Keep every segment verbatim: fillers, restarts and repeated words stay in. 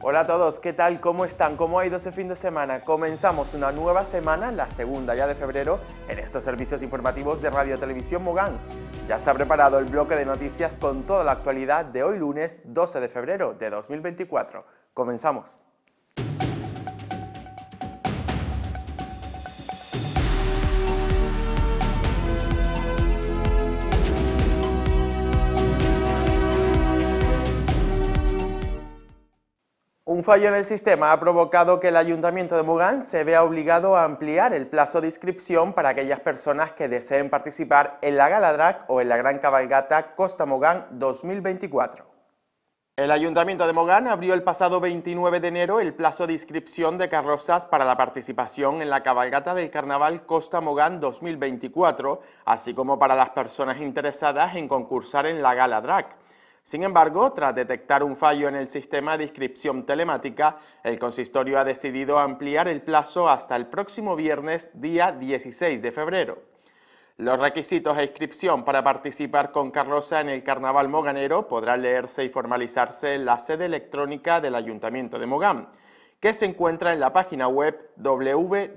Hola a todos, ¿qué tal? ¿Cómo están? ¿Cómo ha ido ese fin de semana? Comenzamos una nueva semana, la segunda ya de febrero, en estos servicios informativos de Radio Televisión Mogán. Ya está preparado el bloque de noticias con toda la actualidad de hoy lunes doce de febrero de dos mil veinticuatro. Comenzamos. Un fallo en el sistema ha provocado que el Ayuntamiento de Mogán se vea obligado a ampliar el plazo de inscripción para aquellas personas que deseen participar en la Gala Drag o en la Gran Cabalgata Costa Mogán dos mil veinticuatro. El Ayuntamiento de Mogán abrió el pasado veintinueve de enero el plazo de inscripción de carrozas para la participación en la cabalgata del Carnaval Costa Mogán dos mil veinticuatro, así como para las personas interesadas en concursar en la Gala Drag. Sin embargo, tras detectar un fallo en el sistema de inscripción telemática, el consistorio ha decidido ampliar el plazo hasta el próximo viernes, día dieciséis de febrero. Los requisitos e inscripción para participar con carroza en el Carnaval moganero podrán leerse y formalizarse en la sede electrónica del Ayuntamiento de Mogán, que se encuentra en la página web w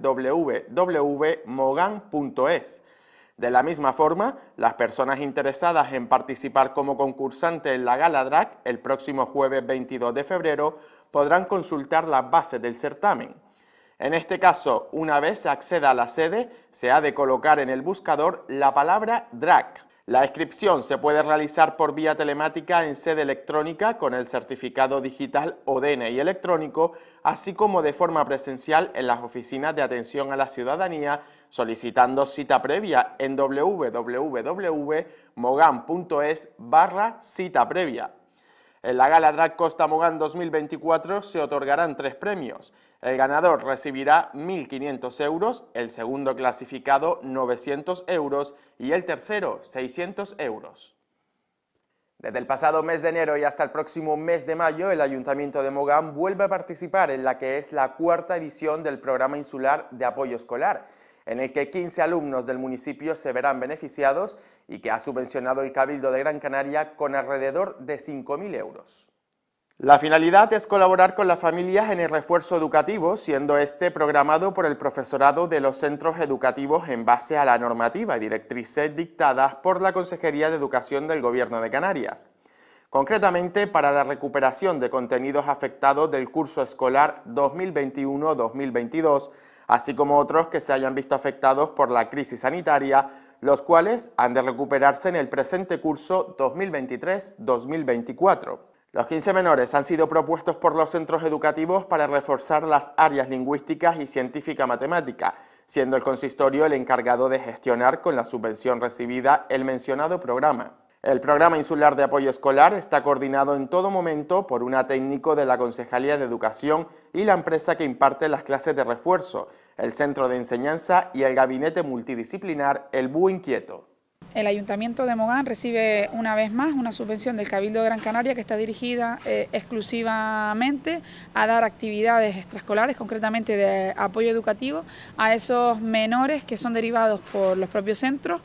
w w punto mogan punto es. De la misma forma, las personas interesadas en participar como concursante en la Gala Drag el próximo jueves veintidós de febrero podrán consultar las bases del certamen. En este caso, una vez se acceda a la sede, se ha de colocar en el buscador la palabra drag. La inscripción se puede realizar por vía telemática en sede electrónica con el certificado digital o D N I electrónico, así como de forma presencial en las oficinas de atención a la ciudadanía, solicitando cita previa en w w w punto mogan punto es barra cita previa. En la Gala Drag Costa Mogán dos mil veinticuatro se otorgarán tres premios. El ganador recibirá mil quinientos euros, el segundo clasificado novecientos euros y el tercero seiscientos euros. Desde el pasado mes de enero y hasta el próximo mes de mayo, el Ayuntamiento de Mogán vuelve a participar en la que es la cuarta edición del Programa Insular de Apoyo Escolar, en el que quince alumnos del municipio se verán beneficiados y que ha subvencionado el Cabildo de Gran Canaria con alrededor de cinco mil euros. La finalidad es colaborar con las familias en el refuerzo educativo, siendo este programado por el profesorado de los centros educativos en base a la normativa y directrices dictadas por la Consejería de Educación del Gobierno de Canarias. Concretamente, para la recuperación de contenidos afectados del curso escolar dos mil veintiuno dos mil veintidós, así como otros que se hayan visto afectados por la crisis sanitaria, los cuales han de recuperarse en el presente curso dos mil veintitrés dos mil veinticuatro. Los quince menores han sido propuestos por los centros educativos para reforzar las áreas lingüísticas y científica-matemática, siendo el consistorio el encargado de gestionar con la subvención recibida el mencionado programa. El Programa Insular de Apoyo Escolar está coordinado en todo momento por una técnico de la Concejalía de Educación y la empresa que imparte las clases de refuerzo, el Centro de Enseñanza y el Gabinete Multidisciplinar El Búho Inquieto. El Ayuntamiento de Mogán recibe una vez más una subvención del Cabildo de Gran Canaria que está dirigida eh, exclusivamente a dar actividades extraescolares, concretamente de apoyo educativo, a esos menores que son derivados por los propios centros,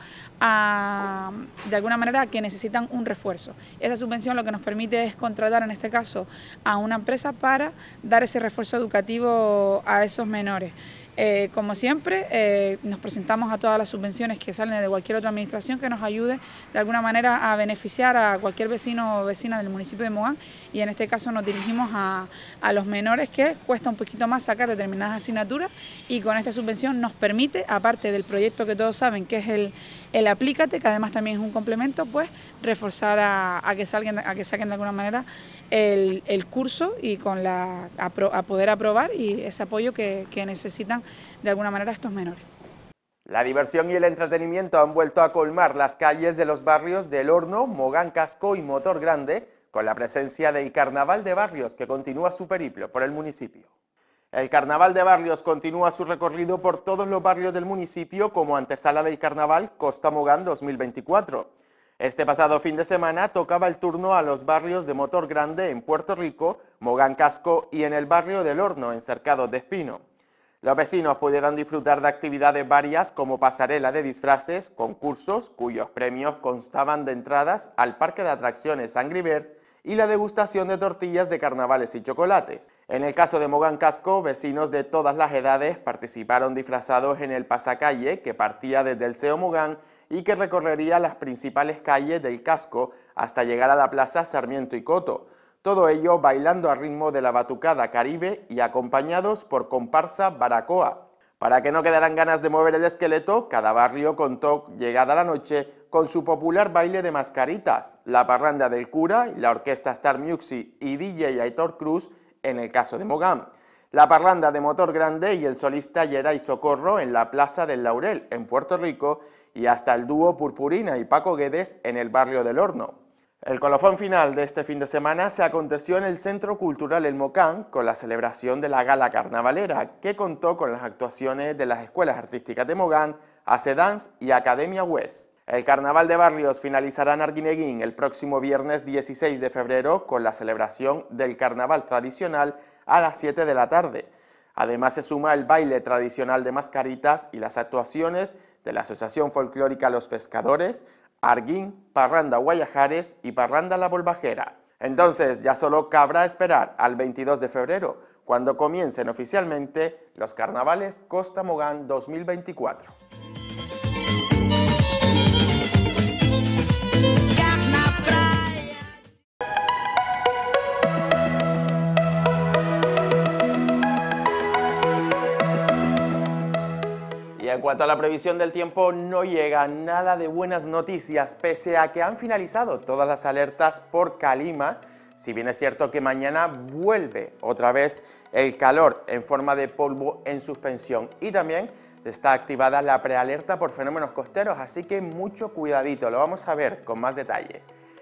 a, de alguna manera que necesitan un refuerzo. Esa subvención lo que nos permite es contratar en este caso a una empresa para dar ese refuerzo educativo a esos menores. Eh, como siempre, eh, nos presentamos a todas las subvenciones que salen de cualquier otra administración que nos ayude de alguna manera a beneficiar a cualquier vecino o vecina del municipio de Mogán, y en este caso nos dirigimos a, a los menores, que cuesta un poquito más sacar determinadas asignaturas, y con esta subvención nos permite, aparte del proyecto que todos saben que es el, el Aplícate, que además también es un complemento, pues reforzar a, a, que, salgan, a que saquen de alguna manera el, el curso y con la, a, pro, a poder aprobar y ese apoyo que, que necesitan de alguna manera estos menores. La diversión y el entretenimiento han vuelto a colmar las calles de los barrios del Horno, Mogán Casco y Motor Grande, con la presencia del Carnaval de Barrios, que continúa su periplo por el municipio. El Carnaval de Barrios continúa su recorrido por todos los barrios del municipio como antesala del Carnaval Costa Mogán dos mil veinticuatro. Este pasado fin de semana tocaba el turno a los barrios de Motor Grande en Puerto Rico, Mogán Casco y en el barrio del Horno, en Cercados de Espino. Los vecinos pudieron disfrutar de actividades varias como pasarela de disfraces, concursos cuyos premios constaban de entradas al parque de atracciones Angry Birds y la degustación de tortillas de carnavales y chocolates. En el caso de Mogán Casco, vecinos de todas las edades participaron disfrazados en el pasacalle que partía desde el Seo Mogán y que recorrería las principales calles del casco hasta llegar a la plaza Sarmiento y Coto. Todo ello bailando al ritmo de la batucada caribe y acompañados por comparsa Baracoa. Para que no quedaran ganas de mover el esqueleto, cada barrio contó, llegada la noche, con su popular baile de mascaritas, la parranda del cura, la orquesta Star Music y D J Aitor Cruz en el caso de Mogán, la parranda de Motor Grande y el solista Yeray Socorro en la Plaza del Laurel, en Puerto Rico, y hasta el dúo Purpurina y Paco Guedes en el barrio del Horno. El colofón final de este fin de semana se aconteció en el Centro Cultural El Mocán con la celebración de la Gala Carnavalera, que contó con las actuaciones de las escuelas artísticas de Mogán, Ace Dance y Academia West. El Carnaval de Barrios finalizará en Arguineguín el próximo viernes dieciséis de febrero con la celebración del Carnaval tradicional a las siete de la tarde. Además se suma el baile tradicional de mascaritas y las actuaciones de la Asociación Folclórica Los Pescadores, Arguín, Parranda Guayajares y Parranda La Volvajera. Entonces ya solo cabrá esperar al veintidós de febrero, cuando comiencen oficialmente los Carnavales Costa Mogán dos mil veinticuatro. Y en cuanto a la previsión del tiempo, no llega nada de buenas noticias, pese a que han finalizado todas las alertas por calima, si bien es cierto que mañana vuelve otra vez el calor en forma de polvo en suspensión y también está activada la prealerta por fenómenos costeros, así que mucho cuidadito, lo vamos a ver con más detalle.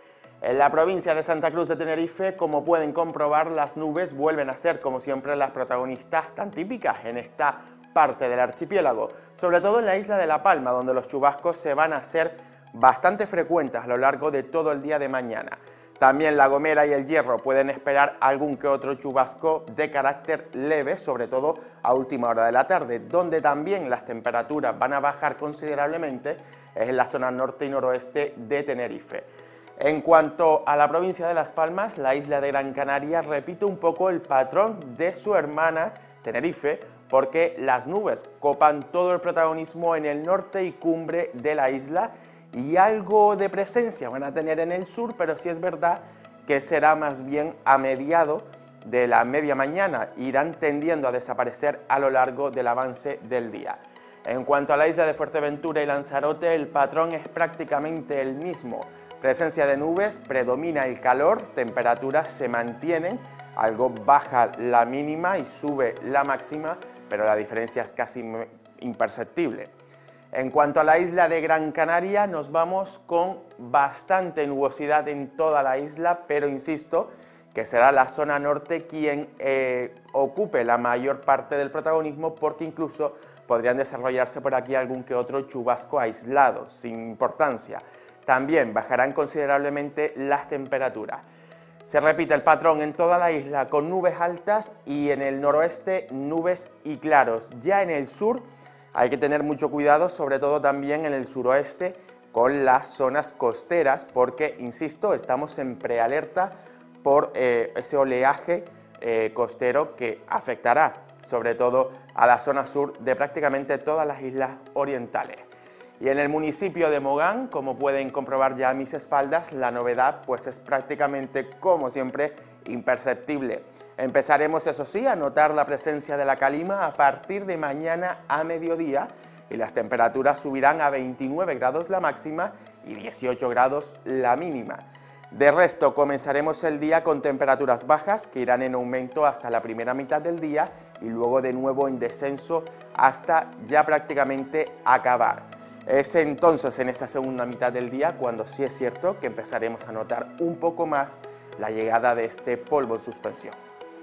En la provincia de Santa Cruz de Tenerife, como pueden comprobar, las nubes vuelven a ser, como siempre, las protagonistas tan típicas en esta parte del archipiélago, sobre todo en la isla de La Palma, donde los chubascos se van a hacer bastante frecuentes a lo largo de todo el día de mañana. También La Gomera y El Hierro pueden esperar algún que otro chubasco de carácter leve, sobre todo a última hora de la tarde, donde también las temperaturas van a bajar considerablemente es en la zona norte y noroeste de Tenerife. En cuanto a la provincia de Las Palmas, la isla de Gran Canaria repite un poco el patrón de su hermana Tenerife, porque las nubes copan todo el protagonismo en el norte y cumbre de la isla y algo de presencia van a tener en el sur, pero sí es verdad que será más bien a mediado de la media mañana, irán tendiendo a desaparecer a lo largo del avance del día. En cuanto a la isla de Fuerteventura y Lanzarote, el patrón es prácticamente el mismo. Presencia de nubes, predomina el calor, temperaturas se mantienen, algo baja la mínima y sube la máxima, pero la diferencia es casi imperceptible. En cuanto a la isla de Gran Canaria, nos vamos con bastante nubosidad en toda la isla, pero insisto que será la zona norte quien eh, ocupe la mayor parte del protagonismo, porque incluso podrían desarrollarse por aquí algún que otro chubasco aislado, sin importancia. También bajarán considerablemente las temperaturas. Se repite el patrón en toda la isla con nubes altas y en el noroeste nubes y claros. Ya en el sur hay que tener mucho cuidado, sobre todo también en el suroeste con las zonas costeras, porque, insisto, estamos en prealerta por eh, ese oleaje eh, costero que afectará sobre todo a la zona sur de prácticamente todas las islas orientales. Y en el municipio de Mogán, como pueden comprobar ya a mis espaldas, la novedad pues es prácticamente, como siempre, imperceptible. Empezaremos, eso sí, a notar la presencia de la calima a partir de mañana a mediodía y las temperaturas subirán a veintinueve grados la máxima y dieciocho grados la mínima. De resto, comenzaremos el día con temperaturas bajas que irán en aumento hasta la primera mitad del día y luego de nuevo en descenso hasta ya prácticamente acabar. Es entonces en esta segunda mitad del día cuando sí es cierto que empezaremos a notar un poco más la llegada de este polvo en suspensión.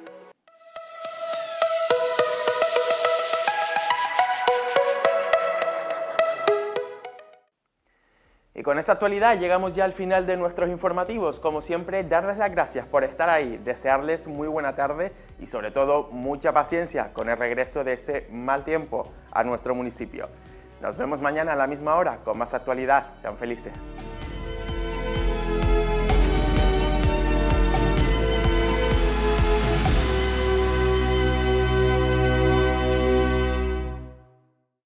Y con esta actualidad llegamos ya al final de nuestros informativos. Como siempre, darles las gracias por estar ahí, desearles muy buena tarde y sobre todo mucha paciencia con el regreso de ese mal tiempo a nuestro municipio. Nos vemos mañana a la misma hora con más actualidad. Sean felices.